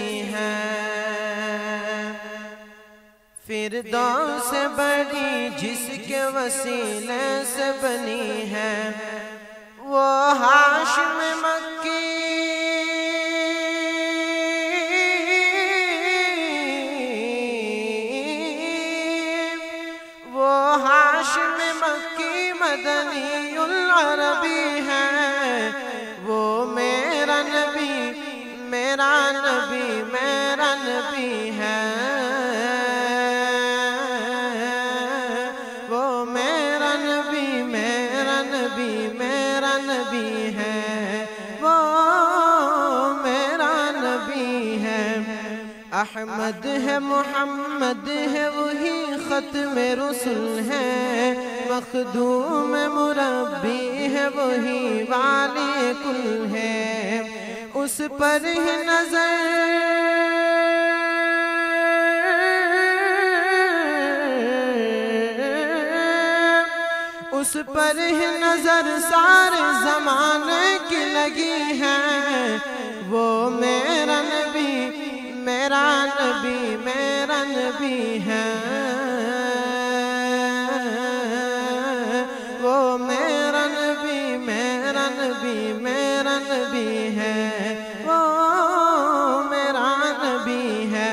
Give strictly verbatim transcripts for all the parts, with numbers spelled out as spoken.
بسی ہے، فردوس بڑی جس کے وسیلے سے بنی ہے، وہ ہاشم مکی وہ ہاشم مکی مدنی العربی ہے، وہ میرا نبی میرا نبی میرا نبی ہے، وہ میرا نبی میرا نبی میرا نبی ہے، وہ میرا نبی ہے۔ احمد ہے محمد ہے وہی ختم رسل ہے، مخدوم مربی ہے وہی والی کل ہے، اس پر ہی نظر اس پر ہی نظر سارے زمانے کی لگی ہے، وہ میرا نبی میرا نبی میرا نبی ہے، وہ میرا نبی میرا نبی میرا نبی ہے، وہ میرا نبی ہے۔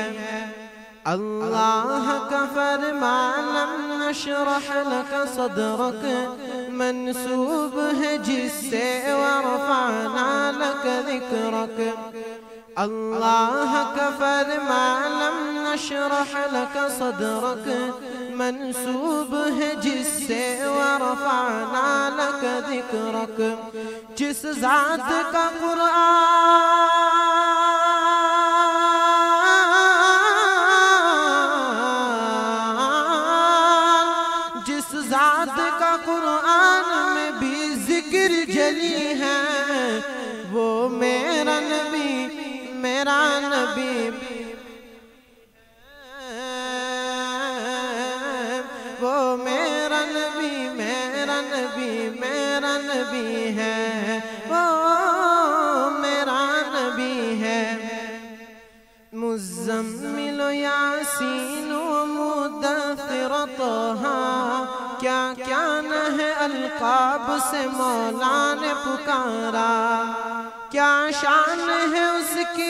اللہ کا فرمان لم نشرح لك صدرك منسوب ہے جس سے ورفعنا لك ذکرک، اللہ کا فرمان لم نشرح لك صدرك منسوب ہے جس سے ورفعنا لك ذکرک، جس ذات کا قرآن جس ذات کا قرآن میں بھی ذکر جلی ہے، وہ میرا نبی میرا نبی وہ میرا نبی میرا نبی میرا نبی ہے، وہ میرا نبی ہے۔ مزمل و یاسین و مدثر و طہا، کیا کیا نہ ہے القاب سے مولا نے پکارا، کیا شان ہے اس کی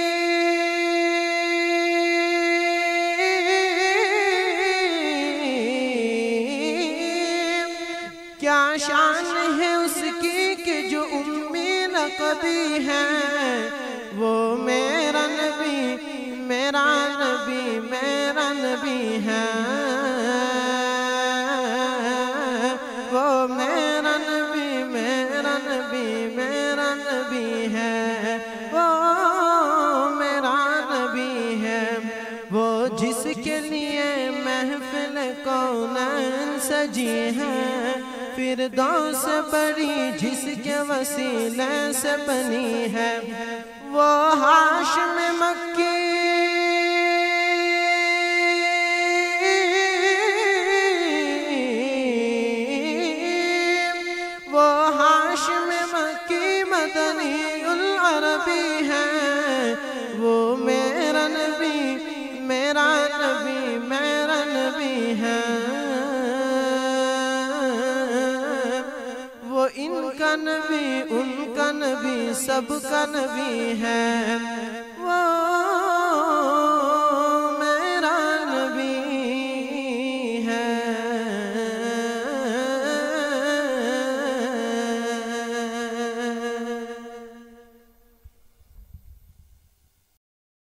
کیا شان ہے اس کی کہ جو امی لقبی ہے، وہ میرا نبی میرا نبی میرا نبی ہے، وہ میرا نبی میرا نبی میرا نبی ہے، وہ میرا نبی ہے، وہ جس کے لیے محفل کونین سجی ہے، فردوس بڑی جس کے وسیلے سے بنی ہے، وہ ہاشم مکی وہ ہاشم مکی مدنی العربی ہے، وہ میرا نبی میرا نبی میرا نبی ہے، وہ ان کا نبی ان کا نبی سب کا نبی ہے، وہ